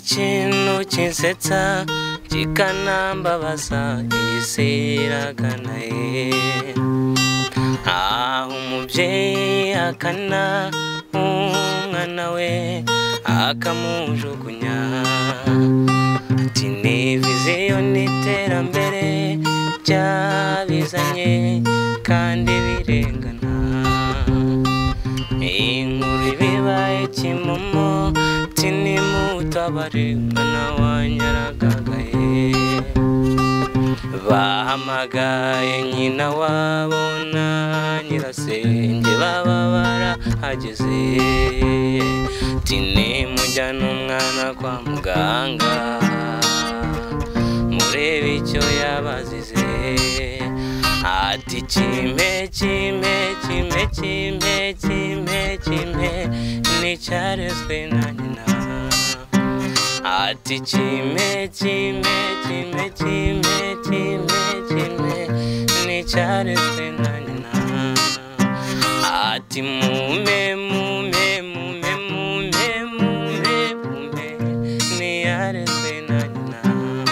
ikintu kinsetsa kikanambabaza isiragana umubyeyi akana umwana we akamujugunya ati ni viziyo n'iterambere byabizanye kandi birengana inkuru ibibaye kimomo tinimutabare mwana wanyaragagaye bahamagaye nyina wabona nyirasenge baba barahageze tini mujyana umwana kwa muganga murebe icyo yabazize ati kime n'icyarezwe na nyina ati kime n'icyarezwe na nyina ati mume niyarezwe na nyina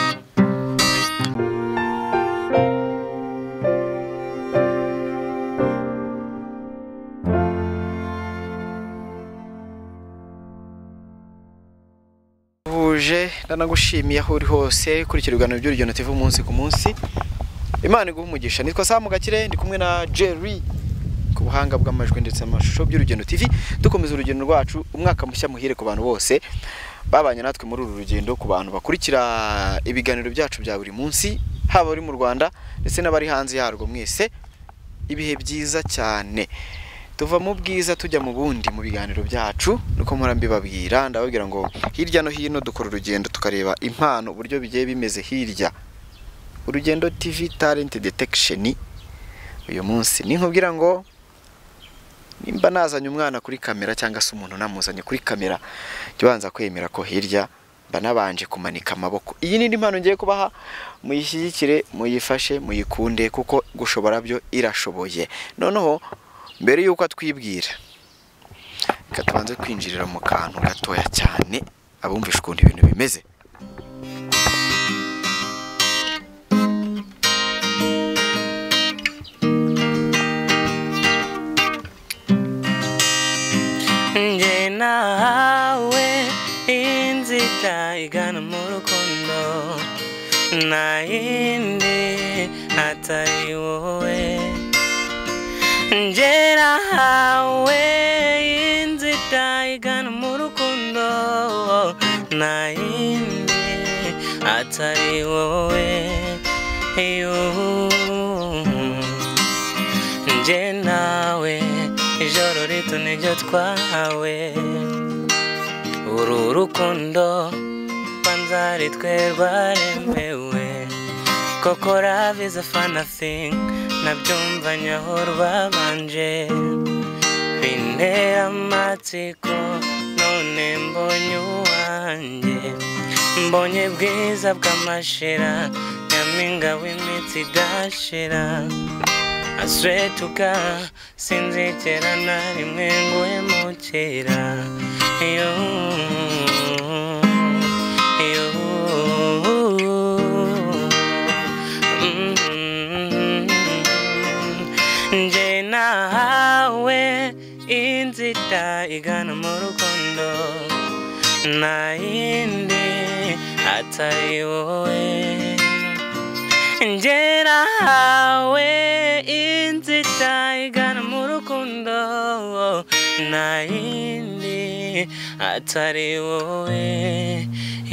ndanagushimiye aho uri hose kurikira ibiganiro by'urugendo TV umunsi ku munsi. Imana iguhe umugisha. Nitwa Sam Gakire ndi kumwe na Jerry ku buhanga bw'amajwi ndetse n'amashusho by'urugendo TV. Dukomeza urugendo rwacu umwaka mushya muhire ku bantu bose babanye natwe muri uru rugendo, ku bantu bakurikira ibiganiro byacu bya buri munsi haba uri mu Rwanda ndetse n'abari hanze yarwo mwese. Ibihe byiza cyane. Tuva mu bwiza tujya mu bundi mu biganiro byacu nuko mpora mbibabwira, ndababwira ngo hirya no hino dukora urugendo tukareba impano uburyo bigiye bimeze hirya. Urugendo TV Talent Detection uyu munsi ni nkubwira ngo nimba nazanye umwana kuri kamera cyangwa se umuntu namuzanye kuri kamera cyobanza kwemera ko hirya banabanje kumanika amaboko. Iyi ni impano ngiye kubaha, muyishyigikire, muyifashe, muyikunde kuko gushobora byo irashoboye. Noneho mbere yuko atwibwira katubanze kwinjirira mu kantu gatoya cyane abumvisha ukuntu ibintu bimeze. Nje nawe inzita igana mu rukundo na indi atari wowe. Njera hawe inzita igana mu rukundo na indi atari wowe. Nje nawe ijoro rito niryo twahawe, uru rukundo banzari twe rwaremewe koko love is a fun thing nabyumva nyaho rwabanje bintera amatsiko none mbonye uwanjye mbonye bwiza bw'amashira nyampinga w'imitsi idashira. I swear to God sinzigera na rimwe nguhemukira. Nje nawe inzita igana mu rukundo na indi atari wowe. Nje nawe inzita igana mu rukundo na indi atari wowe.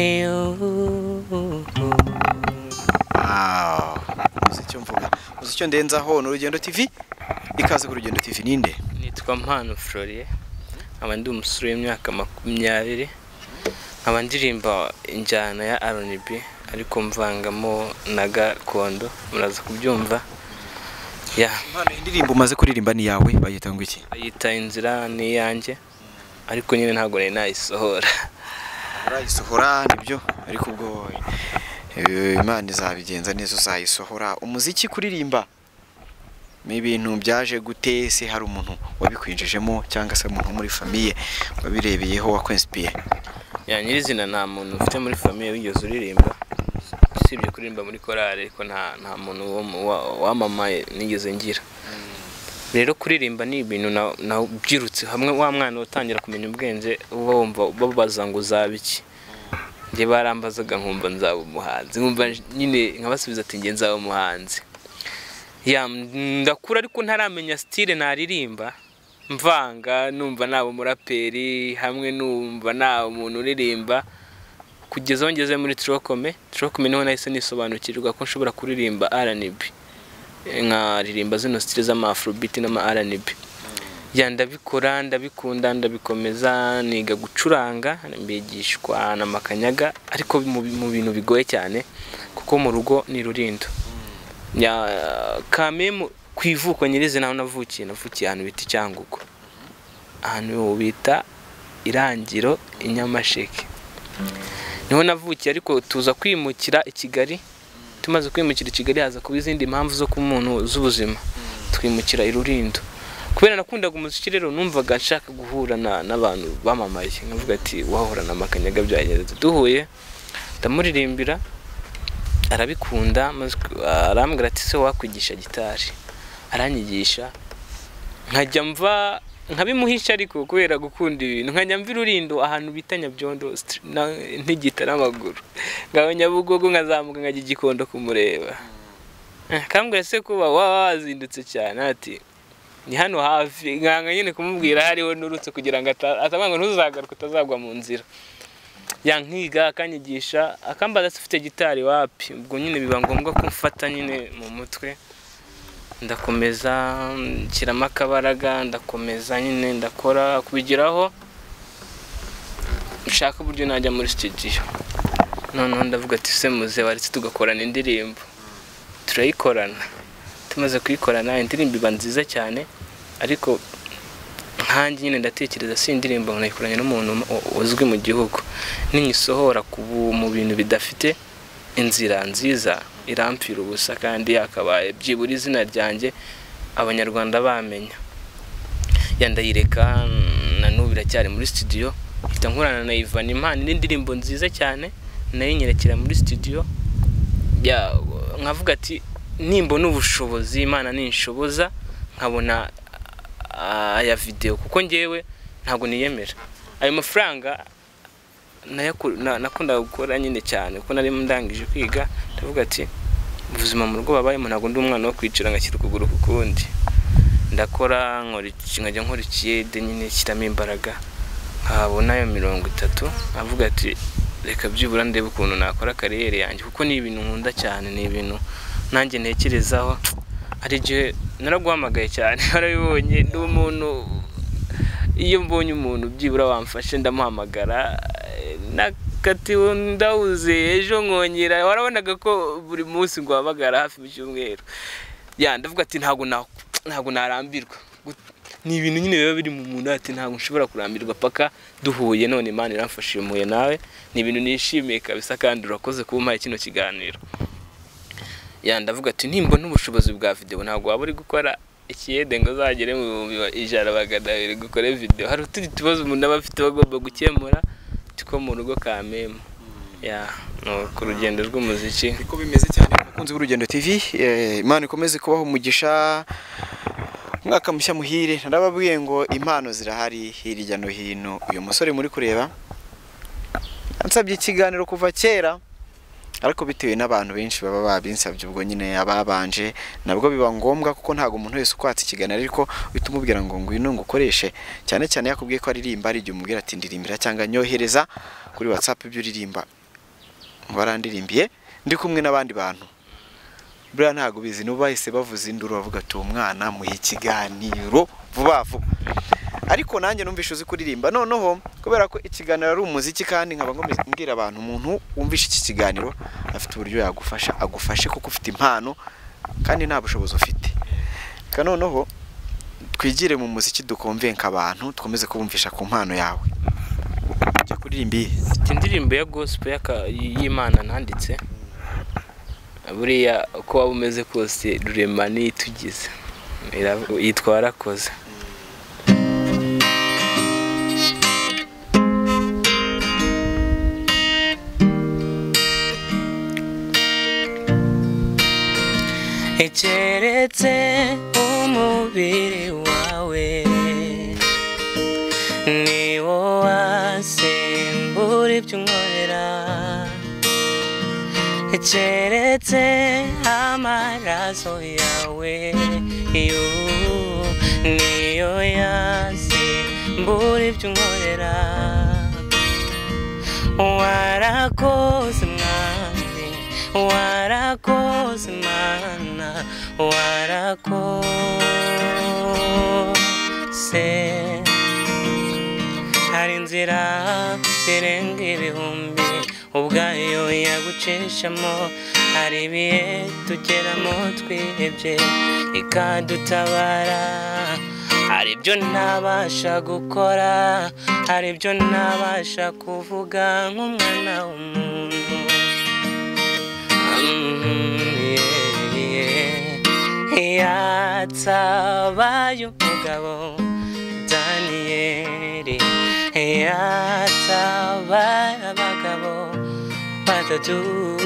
Muzicyo ndenzaho n'urugendo TV. Ikaze ku Rugendo TV ninde? Nitwa Mpano Florier, abandi umusore w'imyaka 20, abandirimba injyana ya R&B ariko mvangamo na gakondo, muraza kubyumva. Mpano indirimbo umaze kuririmba ni yawe bayita ngo iki? Bayita inzira ni yanjye ariko nyine ntago nayisohora. Urayisohora nibyo ariko ubwo Imana izabigenza neza uzayisohora. Umuziki kuririmba ni ibintu byaje gute? Se hari umuntu wabikwinjijemo cyangwa se umuntu muri famille wabirebeyeho wakwenspiye? nyirizina nta muntu ufite muri famille wigeze uririmba, usibye kuririmba muri korale, ariko nta muntu wamamaye nigeze ngira. Rero kuririmba ni ibintu nabyirutse hamwe, wa mwana utangira kumenya ubwenge uba wumva babaza ngo uzaba iki. Njye barambazaga nkumva nzaba umuhanzi, nkumva nyine nkabasubiza ati njye nzaba umuhanzi. Ndakura ariko ntaramenya style naririmba, mvanga numva naba umuraperi hamwe numva naba umuntu uririmba, kugeza ngeze muri Trokome niho nahise nisobanukirwa ko nshobora kuririmba R&B, nkaririmba zino style z'ama Afrobeat n'ama R&B. Ndabikora, ndabikunda, ndabikomeza, niga gucuranga, mbigishwa na Makanyaga, ariko mu bintu bigoye cyane kuko mu rugo ni Rurindo. Kamemu kwivuko nyirizina aho navukiye ahantu bita Cyangugu, ahantu bita Irangiro i Nyamasheke niho navukiye, ariko tuza kwimukira i Kigali. Tumaze kwimukira i Kigali haza kuba izindi mpamvu zo ku muntu z'ubuzima, twimukira i Rurindo. Kubera nakundaga umuziki rero numvaga nshaka guhura n'abantu bamamaye, nkavuga ati wahura na Makanyaga byageze. Duhuye ndamuririmbira, arabikunda, arambwira ati se wakwigisha gitari. Aranyigisha, nkajya mva nkabimuhisha, ariko kubera gukunda ibintu nkajya mva Rurindo ahantu bita Nyabyondo ntigita n'amaguru, ngaho Nyabugogo nkazamuka nkajya Gikondo kumureba. Kambwira se kuba wazindutse cyane, ati ni hano hafi, nkanga nyine kumubwira hariho nurutse kugira ngo atabanga ntuzagaruka utazagwa mu nzira. Yankiga akanyigisha, akambaza ufite gitari wapi. Ubwo nyine biba ngombwa ko mfata nyine mu mutwe, ndakomeza nshyiramo akabaraga, ndakomeza nyine ndakora kubigeraho nshaka uburyo najya muri studio. Noneho ndavuga ati se muze waretse tugakorana indirimbo. Turayikorana, tumaze kuyikorana indirimbo iba nziza cyane, ariko nkanjye nyine ndatekereza si indirimbo nayikoranye n'umuntu uzwi mu gihugu, ninyisohora mu bintu bidafite inzira nziza irampfira ubusa, kandi yakabaye byibura izina ryanjye abanyarwanda bamenya. Ndayireka, na n'ubu iracyari muri studio, mfite nkorana na Ivan Impano n'indirimbo nziza cyane, nayinyerekera muri studio. Nkavuga ati nimbona ubushobozi Imana ninshoboza nkabona aya video, kuko ngewe ntago niyemera ayo mafaranga nakunda gukora nyine cyane, kuko nari ndangije kwiga. Ndavuga ati ubuzima mu rugo babayemo ntago ndi umwana wo kwicira ngashyira ukuguru kukundi. Ndakora nkajya nkora ikiyede nyine kiramo imbaraga, nkabona yo 30. Avuga ati reka byibura ndebe ukuntu nakora kariyeri yanjye, kuko ni ibintu nkunda cyane, ni ibintu nanjye ntekerezaho. Ari je naraguhamagaye cyane, warabibonye ndi umuntu, iyo mbonye umuntu byibura wamfashe ndamuhamagara, nakati ndawuze ejo nkongera, warabonaga ko buri munsi ngo wabagara hafi mu cyumweru. Ndavuga ati ntago narambirwa, ni ibintu nyine biba biri mu muntu, ati ntago nshobora kurambirwa paka duhuye. None Imana iramfashije muye nawe, ni ibintu nishimiye kabisa, kandi urakoze kumpaye kino kiganiro. Ndavuga ati nimbona ubushobozi bwa video ntago waba uri gukora ikiyede ngo zagere mu 100 gukora video. Hari utundi tubazo umuntu aba afite bagomba gukemura, tiko mu rugo Kamemu. No ku rugendo rw'umuziki niko bimeze cyane. Mukunzi w'Urugendo TV, Imana ikomeze kubaho umugisha, mwaka mushya muhire. Ndababwiye ngo impano zirahari hirya no hino. Uyu musore muri kureba ansabye ikiganiro kuva kera, ariko bitewe n'abantu benshi baba babinsabye, ubwo nyine ababanje nabwo biba ngombwa, kuko ntago umuntu wese ukwatse ikiganiro ariko bitumubwira ngo ngwino ngukoreshe. Cyane cyane yakubwiye ko aririmba, ari igihe umubwira ati ndirimbira cyangwa nyohereza kuri WhatsApp ibyo uririmba. Barandirimbiye ndi kumwe n'abandi bantu, buriya ntago bizi n'ubahise bavuza induru bavuga ati umwana muhe ikiganiro vuba vuba. Ariko nanjye numvishe uzi kuririmba, noneho kubera ko ikiganiro ari umuziki, kandi nkaba mbwira abantu umuntu wumvishe iki kiganiro afite uburyo yagufasha, agufashe kuko ufite impano kandi nta bushobozi ufite. Noneho twigire mu muziki, dukonvenka abantu, dukomeze kubumvisha ku mpano yawe. Cyo kuririmbiye indirimbo ya gospel y'Imana nanditse, buriya uko waba umeze kose rurema nitugize, yitwa Arakoze. keretse umubiri wawe niwo wasimbura ibyo unkorera keretse amaraso yawe niyo yasimbura ibyo unkorera warakoze mwami warakoze mana warakoze hari inzira zirenga ibihumbi ubwayo yagucishamo hari ibihe tugeramo twihebye ikadutabara hari ibyo ntabasha gukora hari ibyo ntabasha kuvuga nk'umwana w'umuntu yatabaye umugabo Daniyeli yatabaye abagabo batatu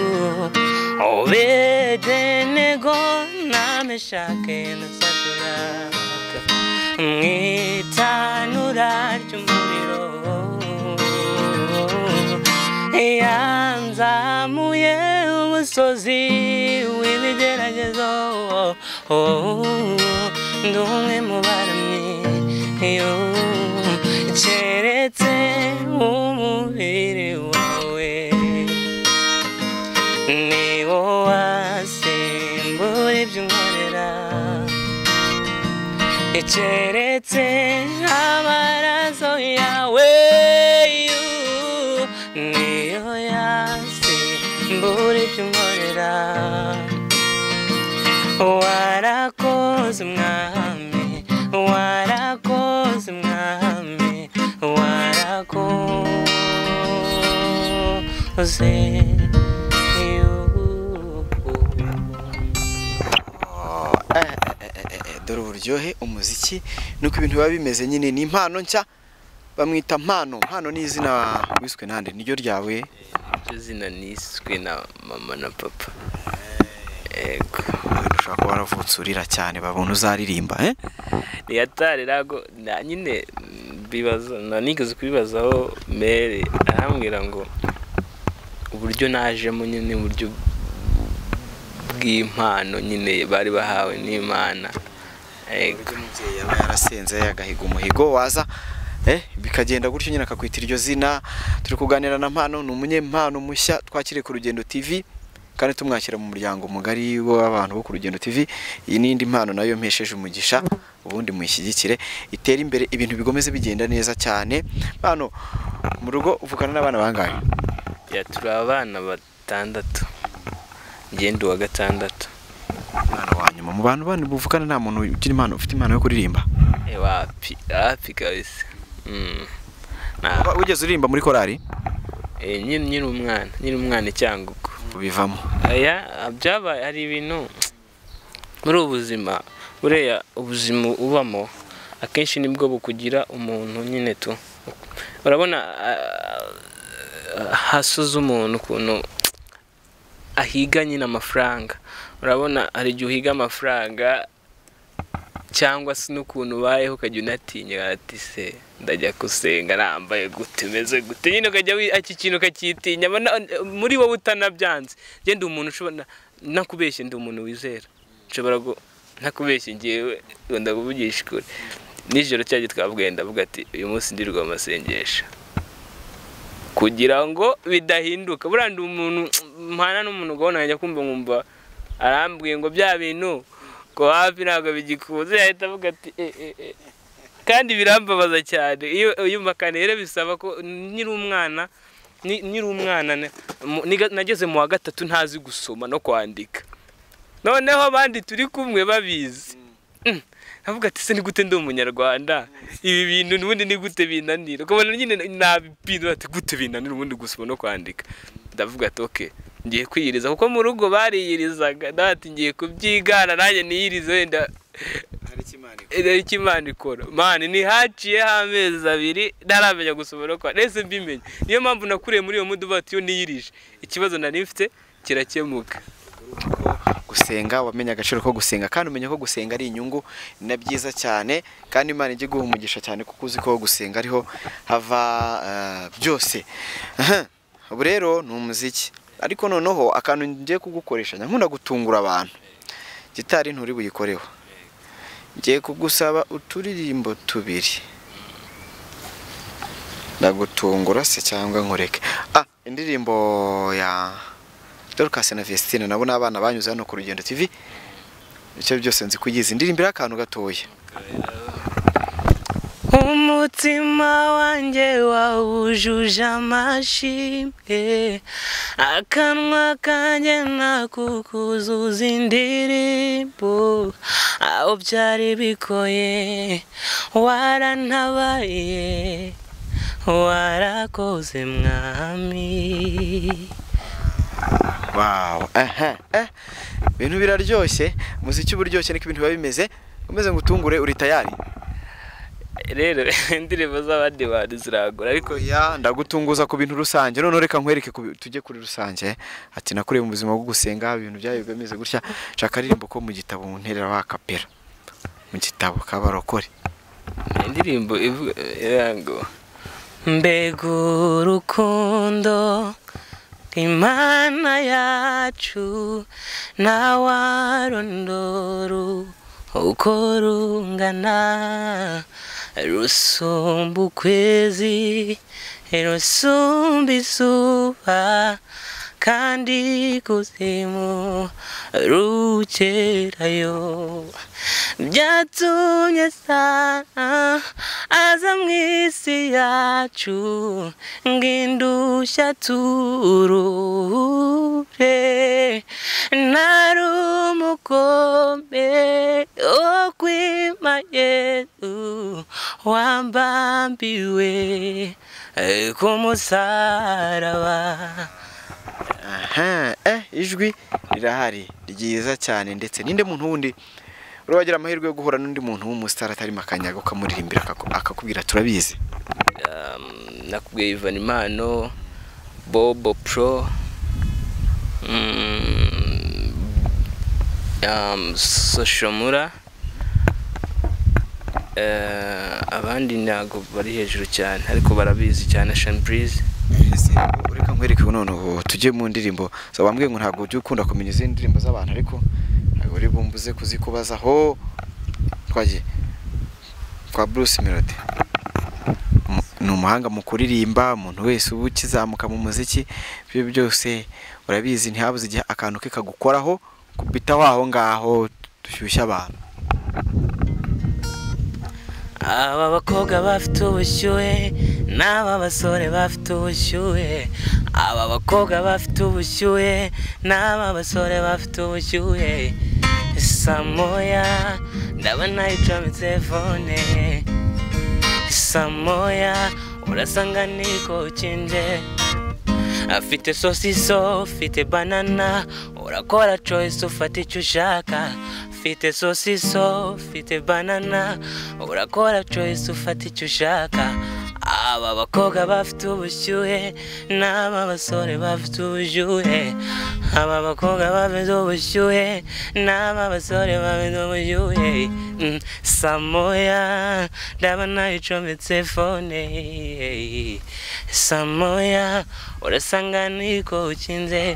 Obedenego na Meshake na Sadraka mwitanura ry'umuriro yanzamuye umusozi w'ibigeragezo ndumwe mu baramyi keretse umubiri wawe niwo wasimbura ibyo unkorera keretse amaraso yawe niyo yasimbura ibyo unkorera warakoze mwami warakoze mwami warakoze dore uburyohe umuziki nuko ibintu biba bimeze nyine ni impano nshya bamwita mpano mpano ni izina wiswe nande niryo ryawe iryo zina niswe na mama na papa ego ushaka kuba waravutse urira cyane babona uzaririmba niyatare rago nyine bibaza nanigeze kubibazaho mere arambwira ngo uburyo najemo nyine uburyo bw'impano nyine bari bahawe n'Imana ego umubyeyi yaba yarasenze agahiga umuhigo waza bikagenda gutyo nyine akakwita iryo zina turi kuganira na Mpano ni umunyempano mushya twakiriye ku Rugendo TV kandi tumwakira mu muryango mugari w'abantu bo ku Rugendo TV iyi n'indi mpano nayo mpesheje umugisha ubundi muyishyigikire itera imbere ibintu bigomeze bigenda neza cyane Mpano mu rugo uvukana n'abana bangahe turi abana batandatu ngende wa gatandatu mwana wanyuma mu bantu bane buvukana nta muntu ugira impano ufite impano yo kuririmba wapi kabisa ugeze uririmba muri korari nyine umwana cyangwa uko bivamo byabaye hari ibintu muri ubuzima bureya ubuzima ubamo akenshi nibwo bukugira umuntu nyine tu urabona hasuza umuntu ukuntu ahiga nyine amafaranga urabona hari igihe uhiga amafaranga cyangwa se n'ukuntu ubayeho ukajya unatinya ati se ndajya gusenga nambaye gute meze gute nyine ukajya iki kintu ukakitinya muri wowe utanabyanze ngende umuntu ushobora nakubeshye ndi umuntu wizera nshobora nakubeshye ngewe ndakuvugisha ukuri nijoro cyaje twabwenda avuga ati uyu munsi ndirwa amasengesho kugira ngo bidahinduka burandi umuntu mpana n'umuntu gahona ajya kumva nkumva arambwiye ngo bya bintu ko hafi ntabwo bigikuze yahita avuga ati kandi birambabaza cyane iyo makanere bisaba ko nyiri umwana nageze mu wa gatatu ntazi gusoma no kwandika noneho abandi turi kumwe babizi avuga ati se ni gute ndi umunyarwanda ibi bintu n'ubundi ni gute binanira ukabona nyine nabipindura ati gute binanira ubundi gusoma no kwandika ndavuga ati okay ngiye kwiyiriza kuko mu rugo bariyirizaga ndati ngiye kubyigana nanjye niyirize wenda hari kimana ikora mani ni haciye amezi 2 ndaramenya gusoma no kwandika nese mbimenye niyo mpamvu nakuriye muri iyo mudu bati yo niyirije ikibazo nari mfite kirakemuka gusenga, wamenye agaciro ko gusenga kandi umenya ko gusenga ari inyungu na byiza cyane, kandi Imana ijye guha umugisha cyane kuko uzi ko gusenga ariho hava byose. Ubu rero ni umuziki, ariko noneho akantu ngiye kugukoresha nkunda gutungura abantu. Gitari nturi buyikoreho, ngiye kugusaba uturirimbo tubiri, ndagutungura se cyangwa nkoreke. Indirimbo ya Dorcas na Vestine nabo n'abana banyuze hano ku Rugendo TV, icyo byose nzi kuyizi. Indirimbo akantu gatoya. Umutima wanjye wawujuje amashimwe, akanwa kanjye nakukuzuza indirimbo, aho byari bikoye warantabaye, warakoze mwami. Wow, ibintu biraryoshye, umuziki uburyoshye niko ibintu biba bimeze. Umeze ngo utungure, uri tayari? Rero indirimbo z'abandi bantu ziragura, ariko ndagutunguza ku bintu rusange. None reka nkwereke tujye kuri rusange. Ati nakuriye mu buzima bwo gusenga, ibintu byayo bimeze gutya. Shaka aririmbo ko mu gitabo mu nterera wakapera, mu gitabo kabarokore. Indirimbo ivuga ngo mbega urukundo Imana yacu nawarondoro uko rungana, rusumba ukwezi, rusumba izuba, kandi kuzimu rukerayo. Byatumye sana aza mu isi yacu, ng'indushya turure, nari umugome wo kwima Yesu, wambambiwe ku musaraba. Ijwi rirahari ryiza cyane. Ndetse ninde muntu wundi urabagira amahirwe yo guhura n'undi muntu w'umustar atari makanyaga ukamuririmbira akakubwira turabizi? Nakubwiye mpano, Bobo Pro, Soshomura, abandi ntago bari hejuru cyane ariko barabizi cyane, Shanbreeze. Ureka nkwereke none tujye mu ndirimbo. So bambwiye ngo ntago ujye ukunda kumenya izindi ndirimbo z'abantu, ariko uri bumbuze kuzikubazaho. Twagiye kwa Bruce Melody, ni umuhanga mu kuririmba. Umuntu wese uba ukizamuka mu muziki, ibyo byose urabizi, ntihabuze igihe akantu ke kagukoraho kubita waho ngaho dushyushya abantu. Aba bakobwa bafite ubushyuhe, n'aba basore bafite ubushyuhe. Aba bakobwa bafite ubushyuhe, n'aba basore bafite ubushyuhe. Samoya ndabona icometse fone, Samoya urasanga niko ukinje. Afite sosiso, afite banana, urakora choice ufata icyo ushaka. Afite sosiso, afite banana, urakora choice ufata icyo ushaka. Aba bakobwa bafite ubushyuhe, n'aba basore bafite ubushyuhe. Aba bakobwa bafite ubushyuhe, n'aba basore bafite ubushyuhe. Samoya ndabona icometse fone, Samoya urasanga niko ukinze.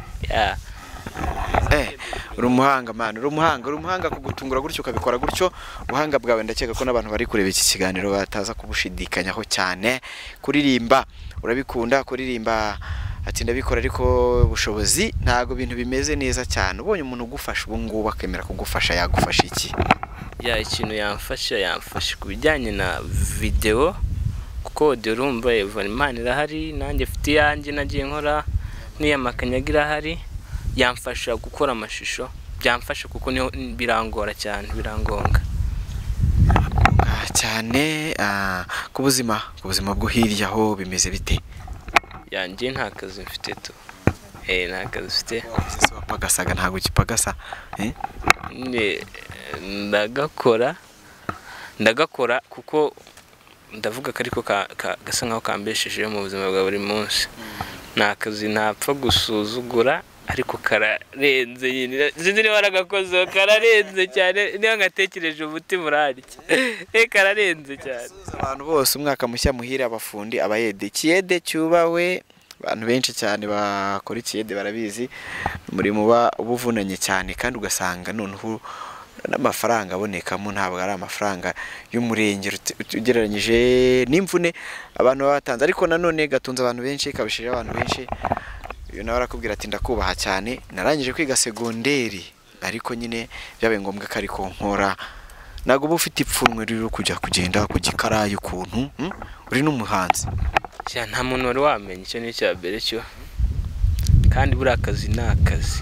Uri umuhanga man, uri umuhanga kugutungura gutyo ukabikora gutyo. Ubuhanga bwawe ndakeka ko n'abantu bari kureba iki kiganiro bataza kubushidikanyaho cyane. Kuririmba urabikunda, kuririmba ati ndabikora, ariko ubushobozi ntago bintu bimeze neza cyane. Ubonye umuntu ugufasha ubu ngubu akemera kugufasha, yagufasha iki? Ikintu yamfasha ku bijyanye na video, kuko audio urumva Impano irahari, nanjye mfite yanjye nagiye nkora, n'iyamakanyaga irahari. Yamfasha gukora amashusho, byamfasha kuko niho birangora cyane, birangonga cyane. Ku buzima bwo hirya ho bimeze bite? Yanjye nta kazi mfite tu. Nta kazi mfite. Wapagasaga ntago ukipagasa? Ndagakora kuko ndavuga ko ariko gasa nkaho kambesheje mu buzima bwa buri munsi. Nta kazi ntapfa gusuzugura, ariko kararenze nyine sinzi niba waragakoze kararenze cyane niyo ngatekereje umutima urarya kararenze cyane. Abantu bose umwaka mushya muhira abafundi abayede ikiyede cyubawe abantu benshi cyane bakora ikiyede barabizi umurimo ubuvunanye cyane kandi ugasanga noneho n'amafaranga abonekamo ntabwo ari amafaranga y'umurenge ugereranyije n'imvune abantu batanze ariko nanone gatunze abantu benshi kabishije abantu benshi. Uyu nawe arakubwira ati ndakubaha cyane narangije kwiga segonderi ariko nyine byabaye ngombwa ko ariko nkora ntabwo uba ufite ipfunwe rero kujya kugenda ku gikarayi ukuntu uri n'umuhanzi nta muntu wari wamenya icyo ni cya mbere cyo kandi buriya akazi ni akazi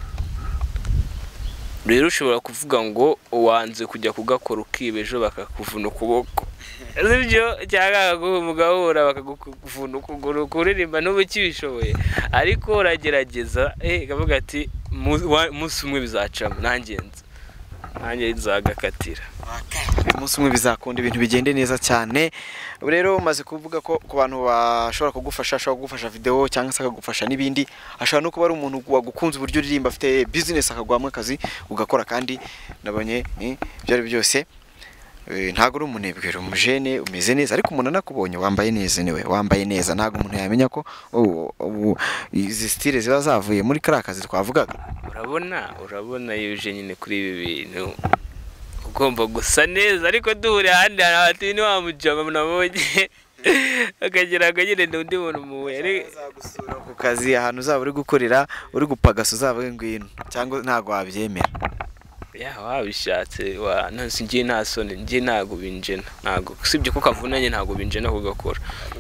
rero ushobora kuvuga ngo wanze kujya kugakora ukibejo bakakuvuna ukuboko sibyo cyangwa umugahura bakaguvuna ukuguru kuririmba n'ubu kibishoboye ariko uragerageza kavuga ati umunsi umwe bizacamo nanjye nzagakatira umunsi umwe bizakunda ibintu bigende neza cyane. Rero umaze kuvuga ko ku bantu bashobora kugufasha video cyangwa se akagufasha n'ibindi ashobora no kuba ari umuntu wagukunze uburyo uririmba afite business akaguhamwe akazi ugakora kandi nabonye byari byose ntago uri umunebwe umujene umeze neza ariko umuntu anakubonye wambaye neza niwe wambaye neza ntago umuntu yamenya ko izi style ziba zavuye muri karakazi twavugaga. urabona yuje nyine kuri ibi bintu ugomba gusa neza ariko duhure handi hati ni wamujama nabonye akagira nyine n'undi muntu muwe azagusura ku kazi ahantu uzaba uri gukorera uri gupagasa uzaba ngwino cyangwa ntago wabyemera wabishatse nonse ngiye nta soni ngiye ntago binjena ntago sibye ko kavunanye ntago binjena kugakora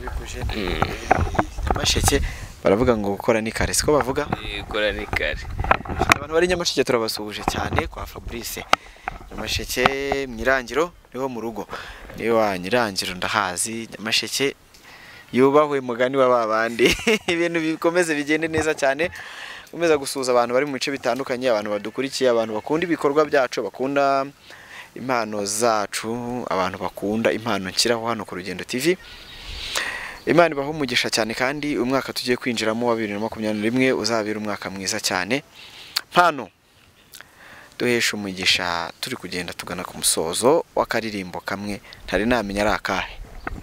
Nyamasheke baravuga ngo gukora ni kare siko bavuga gukora ni kare. Abantu bari Nyamasheke turabasuhuje cyane kwa Fabrice Nyamasheke Mwirangiro niho mu rugo niyo wa Nyirangiro ndahazi Nyamasheke yubahwe mugani wa babandi ibintu bikomeze bigende neza cyane umeza gusuza abantu bari mu bice bitandukanye abantu badukurikiye abantu bakunda ibikorwa byacu bakunda impano zacu abantu bakunda impano nshyiraho hano ku Rugendo TV. Imana ibaho umugisha cyane kandi umwaka tugiye kwinjiramo wa 2021 uzabira umwaka mwiza cyane. Mpano duhesha umugisha turi kugenda tugana ku musozo w'akaririmbo kamwe ntari namenya ari akahe.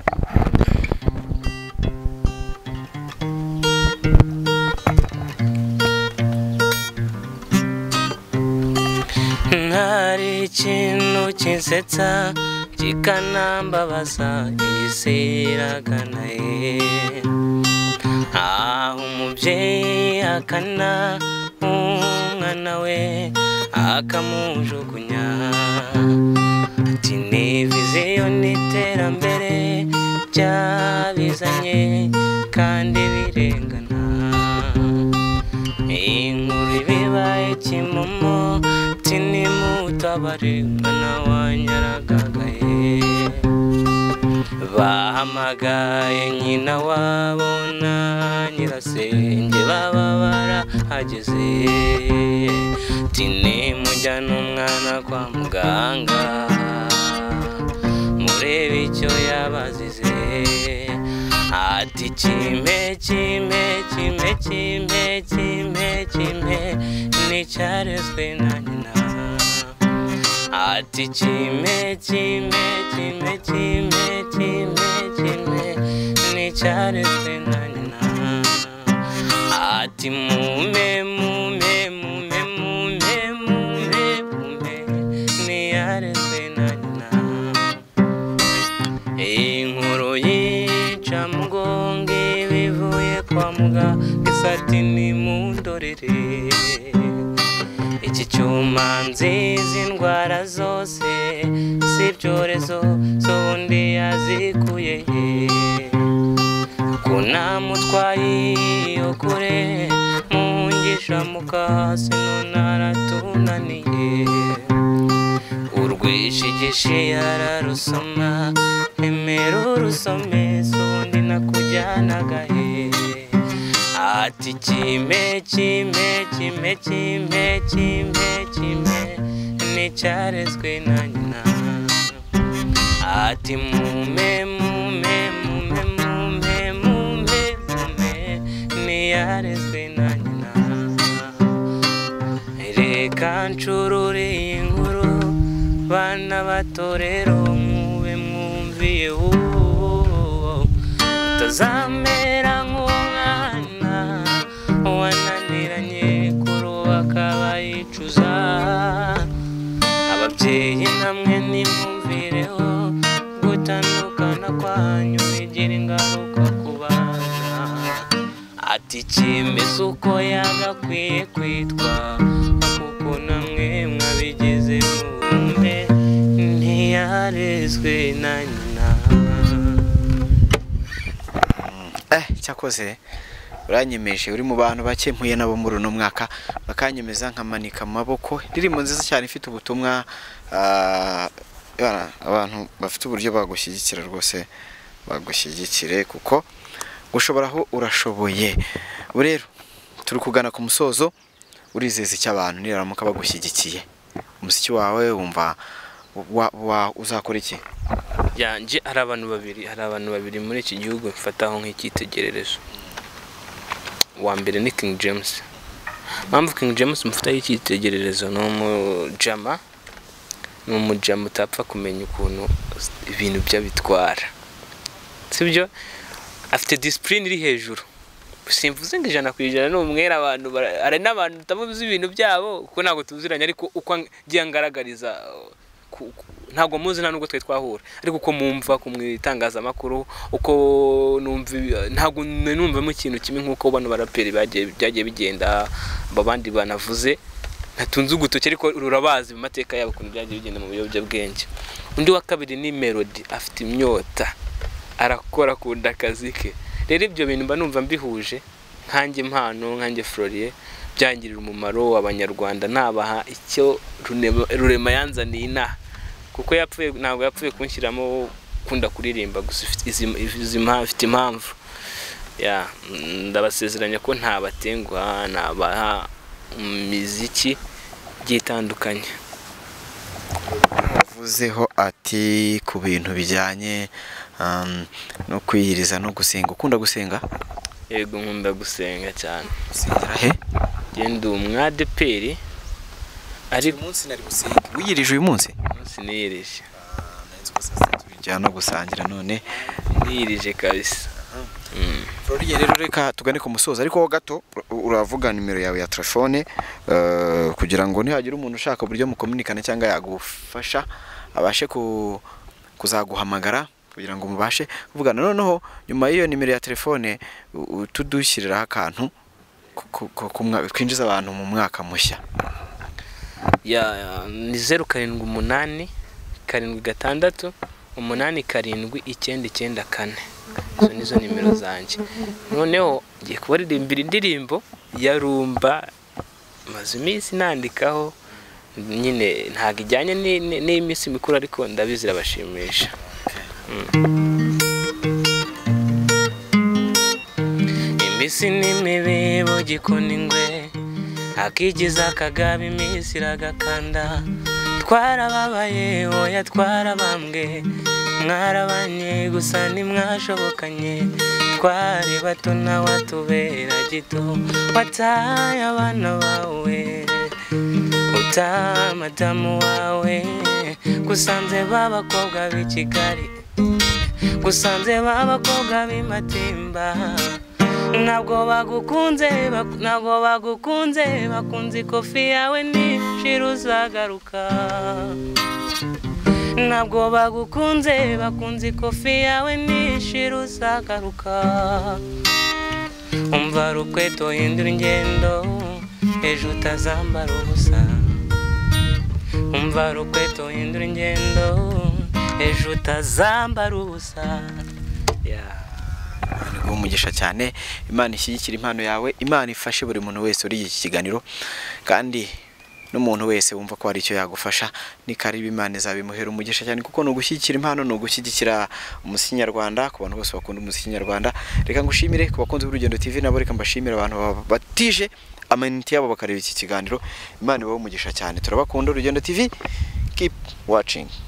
Ntari ikintu kinsetsa kikanambabaza isi iragana aho umubyeyi akana umwana we akamujugunya ati ni viziyo n'iterambere byabizanye kandi birengana inkuru ibibaye kimomo tini mutabare mwana wanyaragagaye bahamagaye nyina wabona nyirasenge baba barahageze tini mujyana umwana kwa muganga murebe icyo yabazize ati kime nicyarezwe na nyina ati kime nicyarezwe na nyina ati mume niyarezwe na nyina inkuru yica mugongo bivuye kwa muganga isati ni mundorere iki cyuma nziza indwara zose si ibyorezo z'ubundi yazikuye kunamutwaye yo kure mungisha mukasi none aratunaniye urwishigishe yararusoma emera urusome s'ubundi nakujyanagahe ati kime nicyarezwe na nyina ati mume niyarezwe na nyina reka ncurure inkuru bana bato rero mube mwumviye utazamera nk'umwana wananiranye kuru akaba yicuza ababyeyi namwe nimwumvireho gutandukana kwanyu bigira ingaruka ku bana ati kimeze uko yagakwiye kwitwa kuko namwe mwabigize mwumve ntiyarezwe na nyina. Cyakoze uranyemeje uri mu bantu bake mpuye nabo muri uno mwaka bakanyemeza nkamanika amaboko. Indirimbo nziza cyane ifite ubutumwa abantu bafite uburyo bagushyigikira rwose bagushyigikire kuko gushobora urashoboye. Rero turi kugana ku musozo, urizeza cy'abantu niramuka bagushyigikiye umusiki wawe wumva uzakora iki? Yanje hari abantu babiri muri iki gihugu mfataho nk'icyitegererezo. Wa mbere ni King James. Mpamvu King James mufataho icyitegererezo no mujama utapfa kumenya ukuntu ibintu byabitwara, sibyo? Afite discipline iri hejuru. Simvuze ngo 100% no umwera abantu ari n'abantu tamuzi ibintu byabo kuko ntago tuziranye, ariko uko giye ngaragariza ntago muzi nta nubwo twe twahura, ariko uko mumva kumwitangaza makuru uko numva ntago numva mu kintu kimwe nkuko bano baraperi byagiye bigenda babandi banavuze ntatunze ugutoke, ariko rurabazi mu mateka yabo kuntu byagiye bigenda mu biyobya bwenge. Undi wa kabiri ni Melody, afite imyota arakora kunda akazi ke. Rero ibyo bintu mba numva mbihuje nkanjye mpano nkanjye Florier byangirira umumaro abanyarwanda nabaha icyo rurema yanzaniye ina kuko yapfuye ntabwo yapfuye kunshyiramo kunda kuririmba gusa ifite impamvu ya ndabasezeranya ko ntabatenguha nabaha muziki gitandukanye. Uvuzeho ati ku bintu bijyanye no kwiyiriza no gusenga. Ukunda gusenga? Yego nkunda gusenga cyane. Usengera he? Genda umwadeperi ariko umunsi nari gusenga. Wiyirije uyu munsi? Umunsi niyirije. Tujyana gusangira none niyirije kabisa. Florier rero reka tugane ku musozo, ariko gato uravuga nimero yawe ya telefone kugira ngo nihagira umuntu ushaka uburyo mukomunikana cyangwa yagufasha abashe kuzaguhamagara kugira ngo mubashe kuvugana. Noneho nyuma y'iyo nimero ya telefone tudushyiriraho akantu twinjiza abantu mu mwaka mushya. Ya ni 078 76 87994. Izo nizo nimero zanjye. Noneho ngiye kubaririmbira indirimbo ya rumba maze iminsi nandikaho nyine ntago ijyanye n'iminsi mikuru, ariko ndabizira bashimisha. Iminsi ni mibi bogikona ingwe akigiza akagaba iminsi iragakanda twarababaye oya twarabambwe mwarabanye gusa ntimwashobokanye twari bato na watubera gito wataye abana bawe utaha madamu wawe gusanze b'abakobwa b'i Kigali gusanze b'abakobwa b'i Matimba ntabwo bagukunze bakunze ikofi yawe nishira uzagaruka ntabwo bagukunze bakunze ikofi yawe nishira uzagaruka umva rukweto hindura ingendo ejo utazambara ubusa umva rukweto hindura ingendo ejo utazambara ubusa. Umugisha cyane, Imana ishyigikira impano yawe, Imana ifashe buri muntu wese uri iki kiganiro, kandi n'umuntu wese wumva ko ari icyo yagufasha ni karibu. Imana izabimuhera umugisha cyane kuko no gushyigikira impano no gushyigikira umuziki nyarwanda. Ku bantu bose bakunda umuziki nyarwanda, reka ngushimire. Ku bakunzi b'Urugendo TV nabo reka mbashimire, abantu batije amaniti yabo bakareba iki kiganiro. Imana ibahe umugisha cyane, turabakunda. Urugendo TV, keep watching.